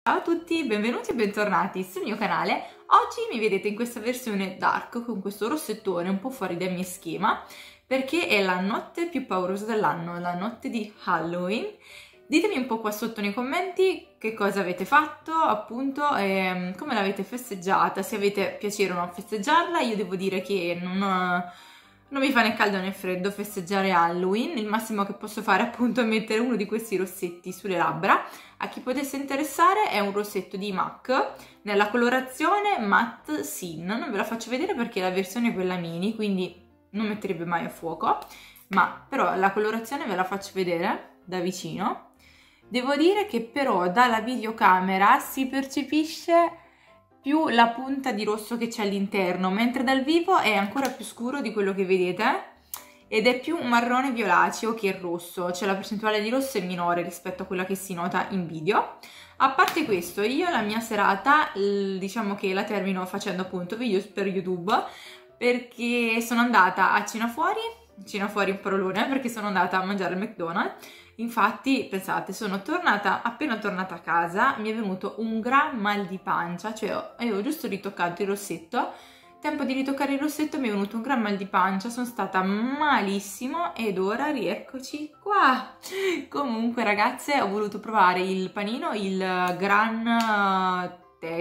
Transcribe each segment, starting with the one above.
Ciao a tutti, benvenuti e bentornati sul mio canale. Oggi mi vedete in questa versione dark con questo rossettone un po' fuori dal mio schema perché è la notte più paurosa dell'anno, la notte di Halloween. Ditemi un po' qua sotto nei commenti che cosa avete fatto, appunto, e come l'avete festeggiata, se avete piacere o no a festeggiarla. Io devo dire che non mi fa né caldo né freddo festeggiare Halloween, il massimo che posso fare appunto è mettere uno di questi rossetti sulle labbra. A chi potesse interessare è un rossetto di MAC nella colorazione Matte Sin, non ve la faccio vedere perché la versione è quella mini, quindi non metterebbe mai a fuoco, ma però la colorazione ve la faccio vedere da vicino. Devo dire che però dalla videocamera si percepisce più la punta di rosso che c'è all'interno, mentre dal vivo è ancora più scuro di quello che vedete ed è più un marrone violaceo che il rosso, cioè la percentuale di rosso è minore rispetto a quella che si nota in video. A parte questo, io la mia serata diciamo che la termino facendo appunto video per YouTube, perché sono andata a cena fuori un parolone, perché sono andata a mangiare al McDonald's. Infatti, pensate, sono appena tornata a casa, mi è venuto un gran mal di pancia, cioè avevo giusto ritoccato il rossetto, tempo di ritoccare il rossetto mi è venuto un gran mal di pancia, sono stata malissimo ed ora rieccoci qua. Comunque ragazze, ho voluto provare il panino, il Gran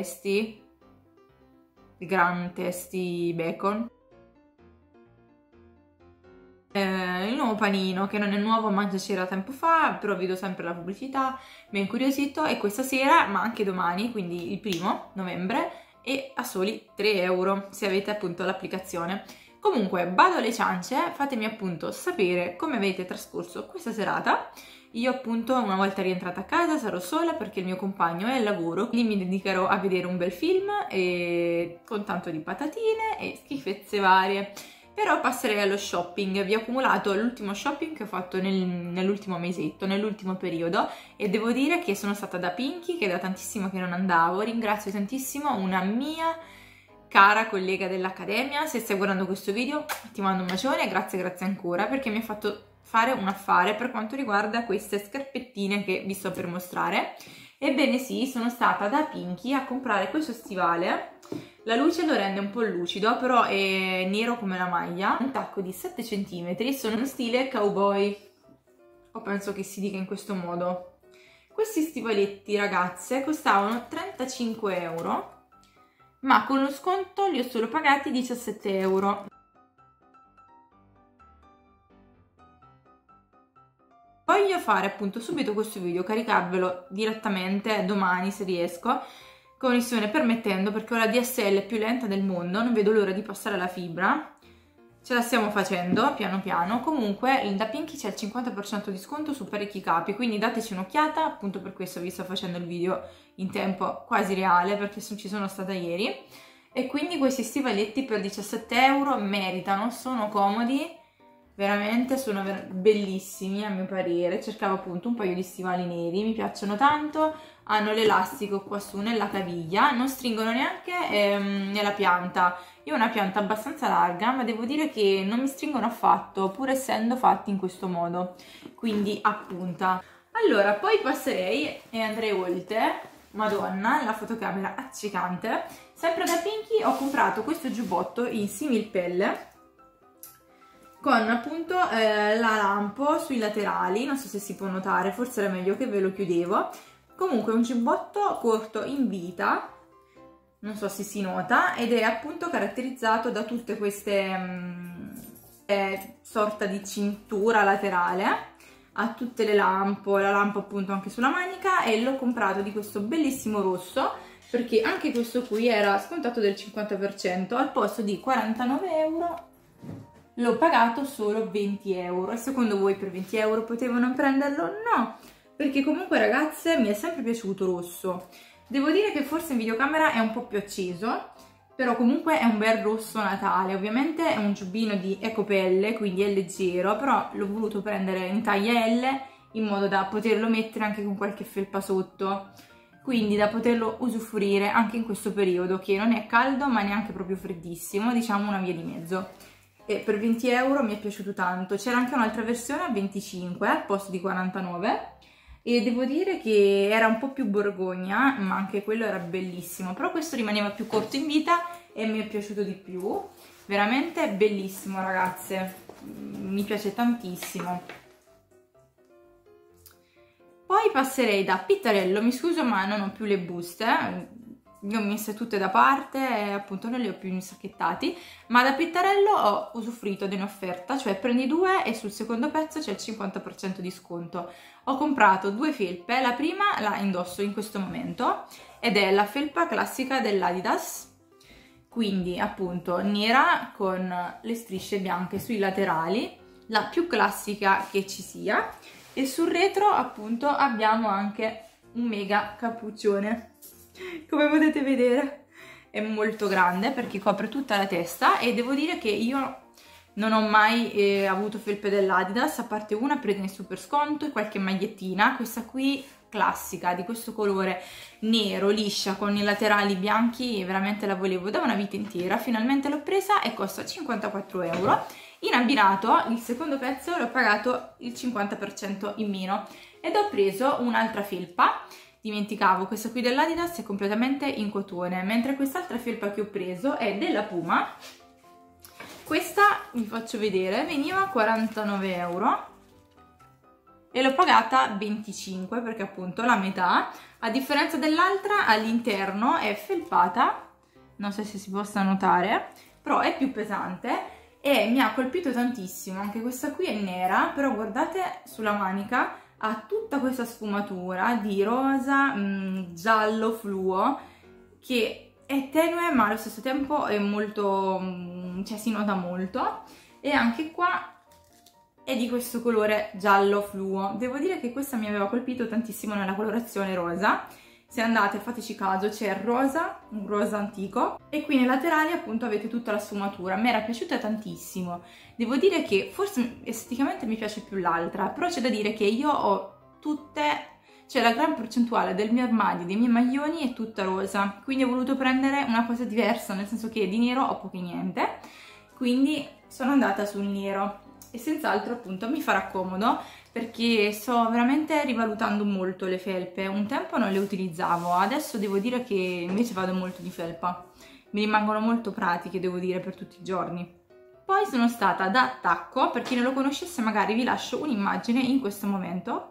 Tasty Bacon. Il nuovo panino, che non è nuovo ma già c'era tempo fa, però vedo sempre la pubblicità, mi ha incuriosito, e questa sera, ma anche domani, quindi il 1° novembre, è a soli 3 euro se avete appunto l'applicazione. Comunque, bado alle ciance, fatemi appunto sapere come avete trascorso questa serata. Io appunto una volta rientrata a casa sarò sola perché il mio compagno è al lavoro, quindi mi dedicherò a vedere un bel film e con tanto di patatine e schifezze varie. Però passerei allo shopping. Vi ho accumulato l'ultimo shopping che ho fatto nell'ultimo mesetto, nell'ultimo periodo, e devo dire che sono stata da Pinky, che è da tantissimo che non andavo. Ringrazio tantissimo una mia cara collega dell'accademia. Se stai guardando questo video ti mando un bacione e grazie ancora, perché mi ha fatto fare un affare per quanto riguarda queste scarpettine che vi sto per mostrare. Ebbene sì, sono stata da Pinky a comprare questo stivale. La luce lo rende un po' lucido, però è nero come la maglia, un tacco di 7 cm, sono uno stile cowboy, o penso che si dica in questo modo. Questi stivaletti, ragazze, costavano 35 euro, ma con lo sconto li ho solo pagati 17 euro. Voglio fare appunto subito questo video, caricarvelo direttamente domani se riesco, connessione permettendo, perché ho la DSL più lenta del mondo, non vedo l'ora di passare alla fibra. Ce la stiamo facendo piano piano. Comunque da Pinky c'è il 50% di sconto su parecchi capi, quindi dateci un'occhiata, appunto per questo vi sto facendo il video in tempo quasi reale, perché ci sono stata ieri. E quindi questi stivaletti per 17 euro meritano, sono comodi, veramente sono bellissimi a mio parere. Cercavo appunto un paio di stivali neri, mi piacciono tanto, hanno l'elastico qua su nella caviglia, non stringono neanche nella pianta. Io ho una pianta abbastanza larga, ma devo dire che non mi stringono affatto, pur essendo fatti in questo modo, quindi a punta. Allora, poi passerei e andrei oltre. Madonna, la fotocamera accecante. Sempre da Pinky ho comprato questo giubbotto in similpelle, con appunto la lampo sui laterali, non so se si può notare, forse era meglio che ve lo chiudevo. Comunque è un giubbotto corto in vita, non so se si nota, ed è appunto caratterizzato da tutte queste sorta di cintura laterale, ha tutte le lampo, la lampo appunto anche sulla manica, e l'ho comprato di questo bellissimo rosso, perché anche questo qui era scontato del 50%, al posto di 49 euro l'ho pagato solo 20 euro. E secondo voi per 20 euro potevo non prenderlo? No, perché comunque ragazze mi è sempre piaciuto rosso. Devo dire che forse in videocamera è un po' più acceso, però comunque è un bel rosso Natale. Ovviamente è un giubbino di ecopelle, quindi è leggero, però l'ho voluto prendere in taglia L in modo da poterlo mettere anche con qualche felpa sotto, quindi da poterlo usufruire anche in questo periodo che non è caldo ma neanche proprio freddissimo, diciamo una via di mezzo. E per 20 euro mi è piaciuto tanto. C'era anche un'altra versione a 25 al posto di 49, e devo dire che era un po' più borgogna, ma anche quello era bellissimo, però questo rimaneva più corto in vita e mi è piaciuto di più, veramente bellissimo ragazze, mi piace tantissimo. Poi passerei da Pittarello, mi scuso ma non ho più le buste, le ho messe tutte da parte e appunto non le ho più insacchettati, ma da Pittarello ho usufruito di un'offerta, cioè prendi due e sul secondo pezzo c'è il 50% di sconto. Ho comprato due felpe, la prima la indosso in questo momento ed è la felpa classica dell'Adidas, quindi appunto nera con le strisce bianche sui laterali, la più classica che ci sia, e sul retro appunto abbiamo anche un mega cappuccione, come potete vedere è molto grande perché copre tutta la testa, e devo dire che io non ho mai avuto felpe dell'Adidas, a parte una presa in super sconto e qualche magliettina, questa qui classica di questo colore nero, liscia, con i laterali bianchi, veramente la volevo da una vita intera, finalmente l'ho presa e costa 54 euro. In abbinato il secondo pezzo l'ho pagato il 50% in meno ed ho preso un'altra felpa, dimenticavo, questa qui dell'Adidas è completamente in cotone, mentre quest'altra felpa che ho preso è della Puma. Questa vi faccio vedere, veniva 49 euro e l'ho pagata 25 perché appunto la metà, a differenza dell'altra all'interno è felpata, non so se si possa notare, però è più pesante e mi ha colpito tantissimo. Anche questa qui è nera, però guardate sulla manica ha tutta questa sfumatura di rosa, giallo fluo, che è tenue ma allo stesso tempo è molto, cioè si nota molto, e anche qua è di questo colore giallo fluo. Devo dire che questa mi aveva colpito tantissimo nella colorazione rosa. Se andate, fateci caso, c'è il rosa, un rosa antico, e qui nei laterali appunto avete tutta la sfumatura. Mi era piaciuta tantissimo. Devo dire che forse esteticamente mi piace più l'altra, però c'è da dire che io ho tutte, cioè la gran percentuale del mio armadio, dei miei maglioni è tutta rosa, quindi ho voluto prendere una cosa diversa, nel senso che di nero ho poco e niente, quindi sono andata sul nero e senz'altro appunto mi farà comodo, perché sto veramente rivalutando molto le felpe. Un tempo non le utilizzavo, adesso devo dire che invece vado molto di felpa, mi rimangono molto pratiche, devo dire, per tutti i giorni. Poi sono stata da Tacco, per chi non lo conoscesse magari vi lascio un'immagine in questo momento.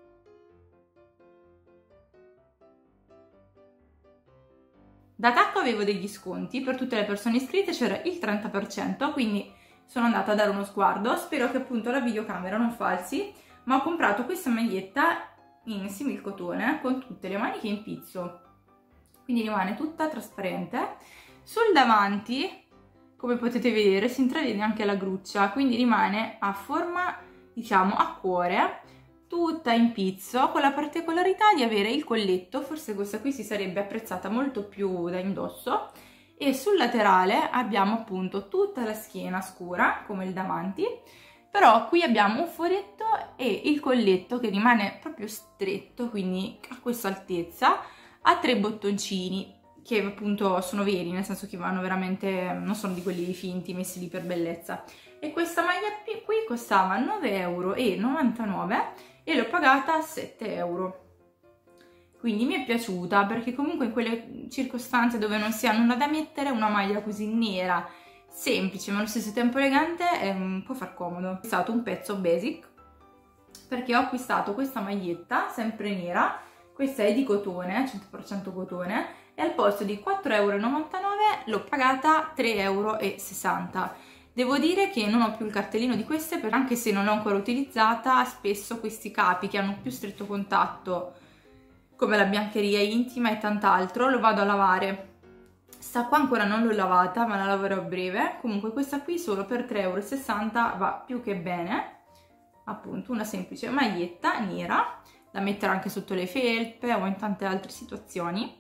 Da Tacco avevo degli sconti, per tutte le persone iscritte c'era il 30%, quindi sono andata a dare uno sguardo, spero che appunto la videocamera non falsi, ma ho comprato questa maglietta in similcotone con tutte le maniche in pizzo, quindi rimane tutta trasparente. Sul davanti, come potete vedere, si intravede anche la gruccia, quindi rimane a forma, diciamo, a cuore, tutta in pizzo, con la particolarità di avere il colletto, forse questa qui si sarebbe apprezzata molto più da indosso, e sul laterale abbiamo appunto tutta la schiena scura, come il davanti, però qui abbiamo un foretto e il colletto che rimane proprio stretto, quindi a questa altezza, ha 3 bottoncini, che appunto sono veri, nel senso che vanno veramente, non sono di quelli finti messi lì per bellezza. E questa maglia qui costava 9,99 euro e l'ho pagata 7 euro. Quindi mi è piaciuta, perché comunque in quelle circostanze dove non si ha nulla da mettere, una maglia così nera, semplice ma allo stesso tempo elegante, può far comodo. È stato un pezzo basic, perché ho acquistato questa maglietta sempre nera, questa è di cotone, 100% cotone, e al posto di 4,99 euro l'ho pagata 3,60 euro. Devo dire che non ho più il cartellino di queste, perché anche se non l'ho ancora utilizzata, spesso questi capi che hanno più stretto contatto, come la biancheria intima e tant'altro, lo vado a lavare. Sta qua ancora non l'ho lavata, ma la laverò a breve. Comunque questa qui solo per 3,60 euro va più che bene. Appunto una semplice maglietta nera, da mettere anche sotto le felpe o in tante altre situazioni.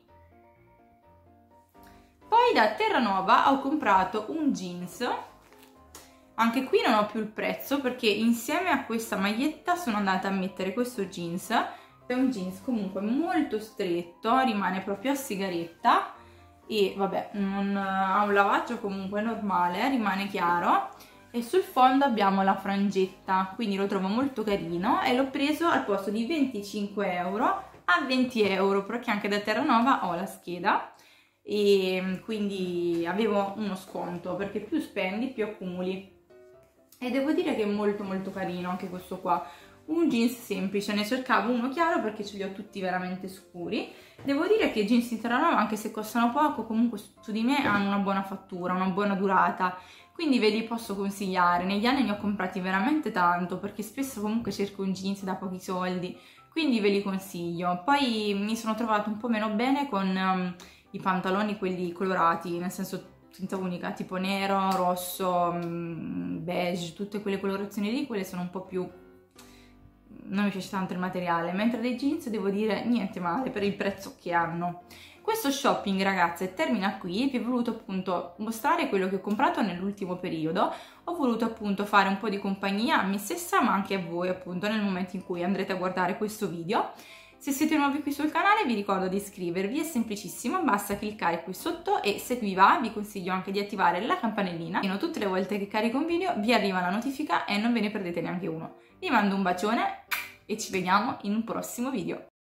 Poi da Terranova ho comprato un jeans. Anche qui non ho più il prezzo, perché insieme a questa maglietta sono andata a mettere questo jeans. È un jeans comunque molto stretto, rimane proprio a sigaretta e vabbè, non ha un lavaggio comunque normale, rimane chiaro, e sul fondo abbiamo la frangetta, quindi lo trovo molto carino e l'ho preso al posto di 25 euro a 20 euro, perché anche da Terranova ho la scheda e quindi avevo uno sconto, perché più spendi più accumuli. E devo dire che è molto carino anche questo qua, un jeans semplice, ne cercavo uno chiaro perché ce li ho tutti veramente scuri. Devo dire che i jeans di Terranova, anche se costano poco, comunque su di me hanno una buona fattura, una buona durata, quindi ve li posso consigliare. Negli anni ne ho comprati veramente tanto, perché spesso comunque cerco un jeans da pochi soldi, quindi ve li consiglio. Poi mi sono trovata un po' meno bene con i pantaloni, quelli colorati, nel senso tinta unica, tipo nero, rosso, beige, tutte quelle colorazioni lì, quelle sono un po' più... non mi piace tanto il materiale, mentre dei jeans devo dire niente male per il prezzo che hanno. Questo shopping, ragazze, termina qui. Vi ho voluto appunto mostrare quello che ho comprato nell'ultimo periodo. Ho voluto appunto fare un po' di compagnia a me stessa, ma anche a voi appunto nel momento in cui andrete a guardare questo video. Se siete nuovi qui sul canale vi ricordo di iscrivervi, è semplicissimo, basta cliccare qui sotto e se vi va vi consiglio anche di attivare la campanellina, tutte le volte che carico un video vi arriva la notifica e non ve ne perdete neanche uno. Vi mando un bacione e ci vediamo in un prossimo video.